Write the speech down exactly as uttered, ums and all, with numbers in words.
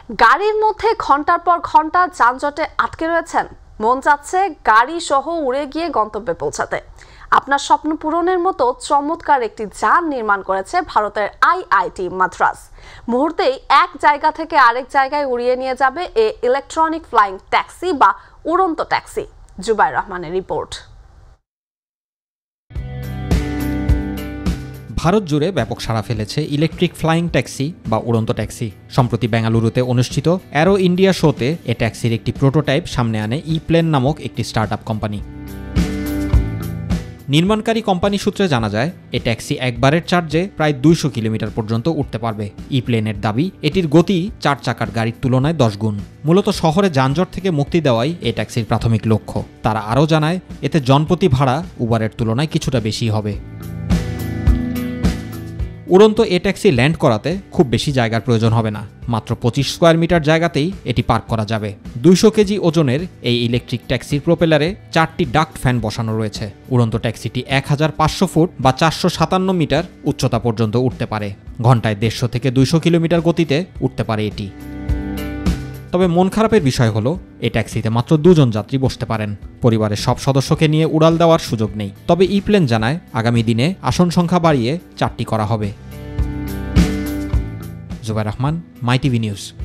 গাড়ির মধ্যে ঘন্টার পর ঘন্টা যানজটে আটকে রয়েছেন, মন চাচ্ছে গাড়ি সহ উড়ে গিয়ে গন্তব্যে পৌঁছাতে। আপনার স্বপ্ন পূরণের মতো চমৎকার একটি যান নির্মাণ করেছে ভারতের আইআইটি মাদ্রাজ। মুহূর্তেই এক জায়গা থেকে আরেক জায়গায় উড়িয়ে নিয়ে যাবে এ ইলেকট্রনিক ফ্লাইং ট্যাক্সি বা উড়ন্ত ট্যাক্সি। জুবাইর রহমানের রিপোর্ট। ভারত জুড়ে ব্যাপক সাড়া ফেলেছে ইলেকট্রিক ফ্লাইং ট্যাক্সি বা উড়ন্ত ট্যাক্সি। সম্প্রতি বেঙ্গালুরুতে অনুষ্ঠিত অ্যারো ইন্ডিয়া শোতে এ ট্যাক্সির একটি প্রোটোটাইপ সামনে আনে ই প্লেন নামক একটি স্টার্টআপ কোম্পানি। নির্মাণকারী কোম্পানি সূত্রে জানা যায়, এ ট্যাক্সি একবারের চার্জে প্রায় দুইশো কিলোমিটার পর্যন্ত উঠতে পারবে। ই প্লেনের দাবি, এটির গতি চার চাকার গাড়ির তুলনায় দশ গুণ। মূলত শহরে যানজট থেকে মুক্তি দেওয়াই এই ট্যাক্সির প্রাথমিক লক্ষ্য। তারা আরও জানায়, এতে জনপ্রতি ভাড়া উবারের তুলনায় কিছুটা বেশি হবে। উড়ন্ত এ ট্যাক্সি ল্যান্ড করাতে খুব বেশি জায়গার প্রয়োজন হবে না। মাত্র পঁচিশ স্কোয়ার মিটার জায়গাতেই এটি পার্ক করা যাবে। দুইশো কেজি ওজনের এই ইলেকট্রিক ট্যাক্সির প্রোপেলারে চারটি ডাক্ট ফ্যান বসানো রয়েছে। উড়ন্ত ট্যাক্সিটি এক হাজার পাঁচশো ফুট বা চারশো সাতান্ন মিটার উচ্চতা পর্যন্ত উঠতে পারে। ঘন্টায় দেড়শো থেকে দুইশো কিলোমিটার গতিতে উঠতে পারে এটি। তবে মন খারাপের বিষয় হলো, এই ট্যাক্সিতে মাত্র দুজন যাত্রী বসতে পারেন। পরিবারের সব সদস্যকে নিয়ে উড়াল দেওয়ার সুযোগ নেই। তবে ই প্লেন জানায়, আগামী দিনে আসন সংখ্যা বাড়িয়ে চারটি করা হবে। Zubair Rahman, my TV news.